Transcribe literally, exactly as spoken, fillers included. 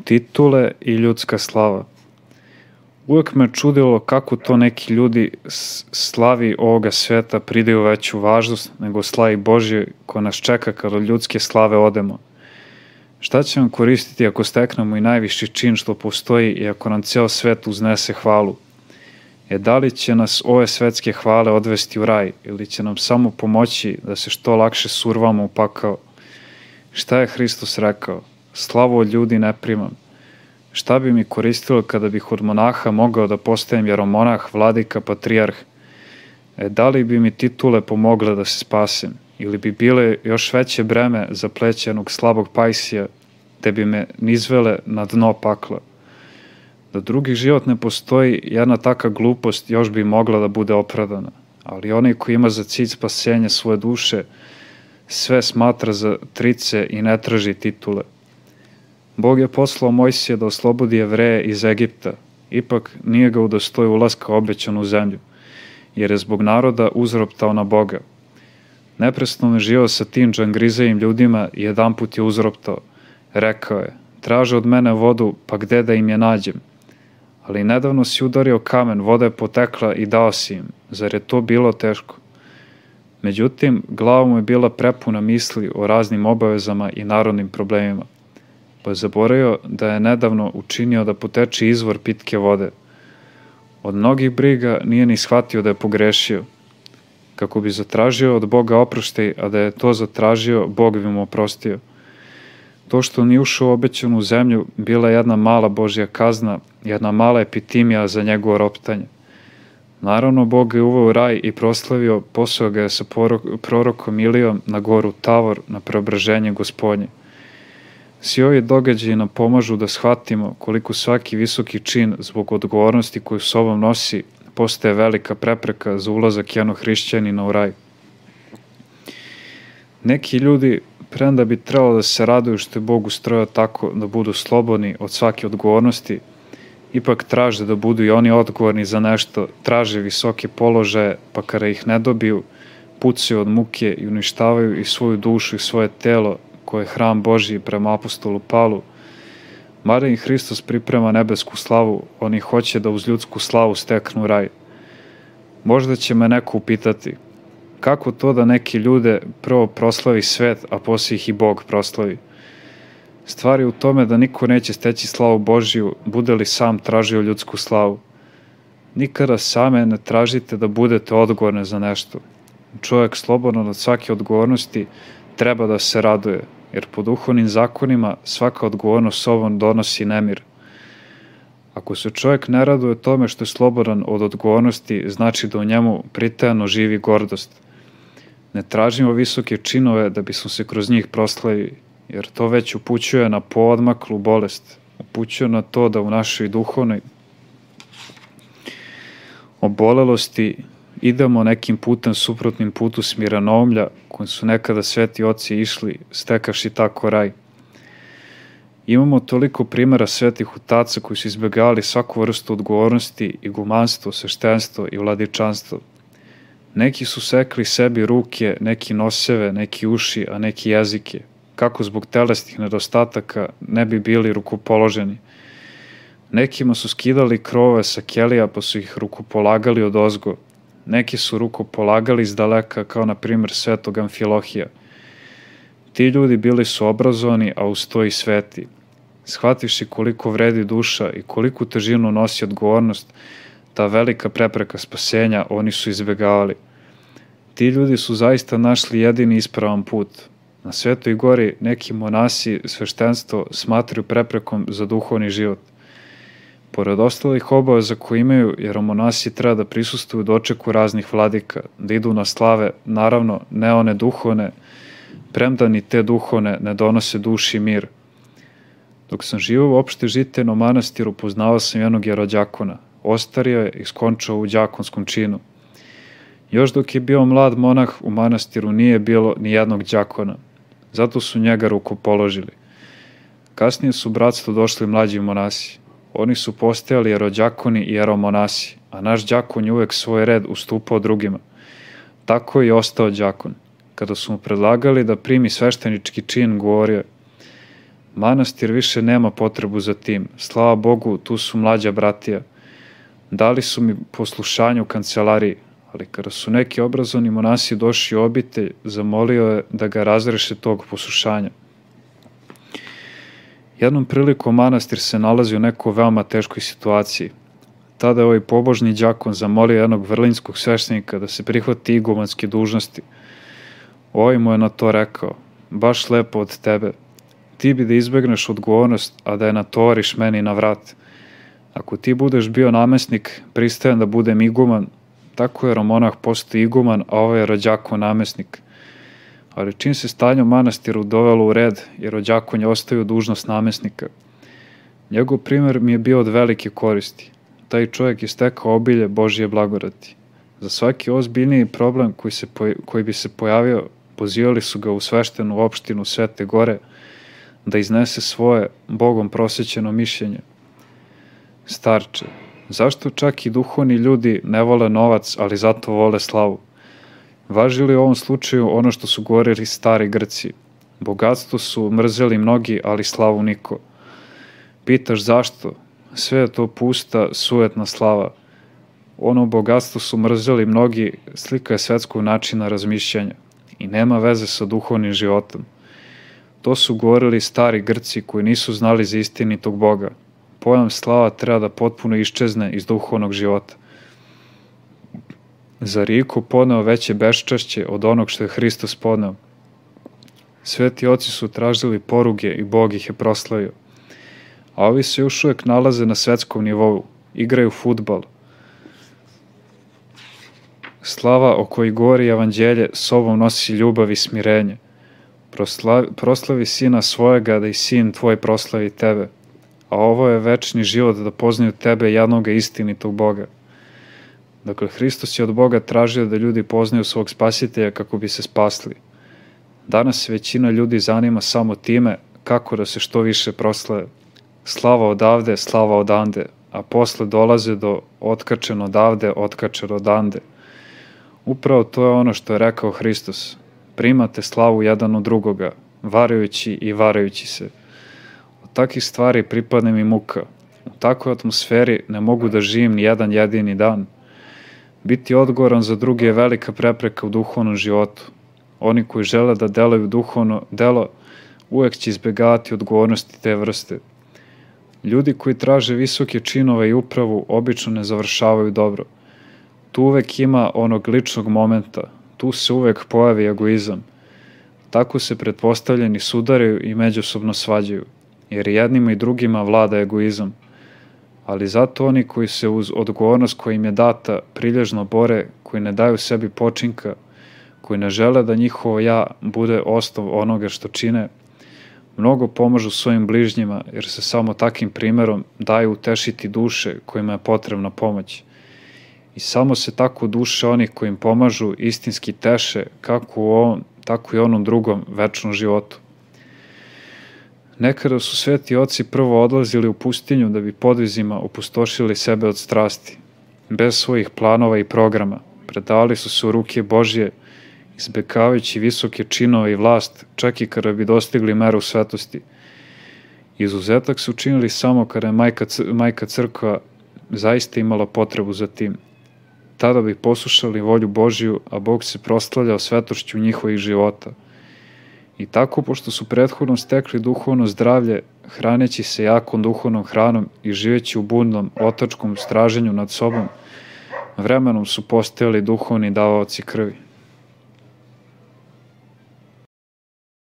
Titule i ljudska slava. Uvijek me čudilo kako to neki ljudi slavi ovoga sveta pridaju veću važnost nego slavi Božje ko nas čeka kada od ljudske slave odemo. Šta će nam koristiti ako steknemo i najviši čin što postoji i ako nam ceo svet uznese hvalu? E da li će nas ove svetske hvale odvesti u raj ili će nam samo pomoći da se što lakše survamo u pakao? Šta je Hristos rekao? Slavu od ljudi ne primam. Šta bi mi koristilo kada bih od monaha mogao da postajem jeromonah, vladika, patrijarh? E, da li bi mi titule pomogle da se spasem? Ili bi bile još veće breme za pleće jednog slabog pajsija, te bi me nizvele na dno pakla? Da drugi život ne postoji, jedna taka glupost još bi mogla da bude opravdana. Ali onaj koji ima za cilj spasenje svoje duše, sve smatra za trice i ne traži titule. Bog je poslao Mojsija da oslobodi Jevreje iz Egipta, ipak nije ga udostojio ulaska u obećanu zemlju, jer je zbog naroda uzroptao na Boga. Neprestano je živao sa tim džangrizejim ljudima i jedanput je uzroptao. Rekao je, traže od mene vodu, pa gde da im je nađem? Ali nedavno si udario kamen, voda je potekla i dao si im. Zar je to bilo teško? Međutim, glava mu je bila prepuna misli o raznim obavezama i narodnim problemima, pa je zaboravio da je nedavno učinio da poteče izvor pitke vode. Od mnogih briga nije ni shvatio da je pogrešio. Kako bi zatražio od Boga oproštaj, a da je to zatražio, Bog bi mu oprostio. To što nije ušao u obećanu zemlju bila je jedna mala Božja kazna, jedna mala epitimija za njegovo roptanje. Naravno, Bog je uveo u raj i proslavio, poslao ga je sa prorokom Ilijom na goru Tavor na preobraženje Gospodnje. Svi ovi događaji nam pomažu da shvatimo koliko svaki visoki čin zbog odgovornosti koju sobom nosi postaje velika prepreka za ulazak jednog hrišćanina u raj. Neki ljudi, premda bi trebalo da se raduju što je Bog ustrojao tako da budu slobodni od svake odgovornosti, ipak traže da budu i oni odgovorni za nešto, traže visoke položaje, pa kada ih ne dobiju, pucaju od muke i uništavaju i svoju dušu i svoje telo, koje je hram Božji prema apostolu Pavlu. Mada im Hristos priprema nebesku slavu, oni hoće da uz ljudsku slavu steknu raj. Možda će me neko upitati, kako to da neki ljude prvo proslavi svet, a poslije ih i Bog proslavi? Stvar je u tome da niko neće steći slavu Božju, bude li sam tražio ljudsku slavu. Nikada same ne tražite da budete odgovorne za nešto. Čovjek slobodno od svake odgovornosti treba da se raduje, jer po duhovnim zakonima svaka odgovornost sobom donosi nemir. Ako se čovjek ne raduje tome što je slobodan od odgovornosti, znači da u njemu pritajano živi gordost. Ne tražimo visoke činove da bismo se kroz njih proslavili, jer to već upućuje na poodmaklu bolest, upućuje na to da u našoj duhovnoj obolelosti idemo nekim putem suprotnim putu smiranoumlja kojim su nekada sveti oci išli, stekavši tako raj. Imamo toliko primjera svetih otaca koji su izbjegavali svaku vrstu odgovornosti i gumanstvo, sveštenstvo i vladičanstvo. Neki su sekli sebi ruke, neki noseve, neki uši, a neki jezike, kako zbog telesnih nedostataka ne bi bili rukopoloženi. Nekima su skidali krovove sa kelija pa su ih rukopolagali od ozgo. Neki su rukopolagali iz daleka, kao na primjer svetog Amfilohija. Ti ljudi bili su obrazovani, a uz to i sveti. Shvativši koliko vredi duša i koliku težinu nosi odgovornost, ta velika prepreka spasenja oni su izbjegavali. Ti ljudi su zaista našli jedini ispravan put. Na Svetoj gori neki monasi sveštenstvo smatraju preprekom za duhovni život. Pored ostalih obaveza koje imaju, jeromonasi treba da prisustuju dočeku raznih vladika, da idu na slave, naravno ne one duhovne, premda ni te duhovne ne donose duši mir. Dok sam živio u opšte žitejnom manastiru, poznavao sam jednog jerođakona. Ostario je i skončao u đakonskom činu. Još dok je bio mlad monah, u manastiru nije bilo ni jednog đakona. Zato su njega rukopoložili. Kasnije su u bratstvo došli mlađi monasi. Oni su postajali jerođakoni i jeromonasi, a naš đakon je uvek svoj red ustupao drugima. Tako je i ostao đakon. Kada su mu predlagali da primi sveštenički čin, govorio je: Manastir više nema potrebu za tim. Slava Bogu, tu su mlađa bratija. Dali su mi poslušanje u kancelariji, ali kada su neki obrazovni monasi došli u obitelj, zamolio je da ga razreše tog poslušanja. Jednom prilikom manastir se nalazi u nekoj veoma teškoj situaciji. Tada je ovaj pobožni đakon zamolio jednog vrlinskog sveštenika da se prihvati igumanske dužnosti. Ovaj mu je na to rekao: baš lepo od tebe. Ti bi da izbegneš odgovornost, a da je natovariš meni na vrat. Ako ti budeš bio namesnik, pristajem da budem iguman. Tako je Romonah postao iguman, a ovaj je rođakon namesnik. Ali čim se stanje u manastiru dovelo u red, jer rođakon je ostavio dužnost namesnika. Njegov primjer mi je bio od velike koristi. Taj čovjek je stekao obilje Božje blagodati. Za svaki ozbiljniji problem koji, se poj koji bi se pojavio, pozivali su ga u sveštenu opštinu Svete Gore da iznese svoje Bogom prosvećeno mišljenje. Starče, zašto čak i duhovni ljudi ne vole novac, ali zato vole slavu? Važi li u ovom slučaju ono što su govorili stari Grci? Bogatstvo su mrzeli mnogi, ali slavu niko. Pitaš zašto? Sve je to pusta, sujetna slava. Ono bogatstvo su mrzeli mnogi, slika je svetskog načina razmišljanja i nema veze sa duhovnim životom. To su govorili stari Grci koji nisu znali za istinitog Boga. Pojam slava treba da potpuno iščezne iz duhovnog života. Zar je iko podneo veće beščašće od onog što je Hristos podneo? Sveti oci su tražili poruge i Bog ih je proslavio. A ovi se još uvijek nalaze na svetskom nivou, igraju fudbal. Slava o kojoj govori evanđelje sobom nosi ljubav i smirenje. Proslavi, proslavi sina svojega da i sin tvoj proslavi tebe. A ovo je večni život da poznaju tebe, jednoga istinitog Boga. Dakle, Hristos je od Boga tražio da ljudi poznaju svog spasitelja kako bi se spasli. Danas se većina ljudi zanima samo time kako da se što više proslave. Slava odavde, slava odande, a posle dolaze do otkačen odavde, otkačen odande. Upravo to je ono što je rekao Hristos. Primate slavu jedan od drugoga, varajući i varajući se. Od takih stvari pripadne mi muka. U takvoj atmosferi ne mogu da živim ni jedan jedini dan. Biti odgovoran za druge je velika prepreka u duhovnom životu. Oni koji žele da delaju duhovno delo uvek će izbjegavati odgovornosti te vrste. Ljudi koji traže visoke činove i upravu obično ne završavaju dobro. Tu uvek ima onog ličnog momenta, tu se uvek pojavi egoizam. Tako se pretpostavljeni sudaraju i međusobno svađaju, jer jednima i drugima vlada egoizam. Ali zato oni koji se uz odgovornost koja im je data prilježno bore, koji ne daju sebi počinka, koji ne žele da njihovo ja bude osnov onoga što čine, mnogo pomažu svojim bližnjima, jer se samo takim primjerom daju utešiti duše kojima je potrebna pomoć. I samo se tako duše onih koji im pomažu istinski teše, kako u ovom, tako i onom drugom večnom životu. Nekada su sveti oci prvo odlazili u pustinju da bi podvizima opustošili sebe od strasti. Bez svojih planova i programa, predali su se u ruke Božje, izbegavajući visoke činove i vlast, čak i kada bi dostigli meru svetosti. Izuzetak su učinili samo kada je majka, majka crkva zaista imala potrebu za tim. Tada bi poslušali volju Božju, a Bog se proslavljao svetošću njihovih života. I tako, pošto su prethodno stekli duhovno zdravlje, hraneći se jakom duhovnom hranom i živeći u budnom, otačkom straženju nad sobom, vremenom su postajali duhovni davaoci krvi.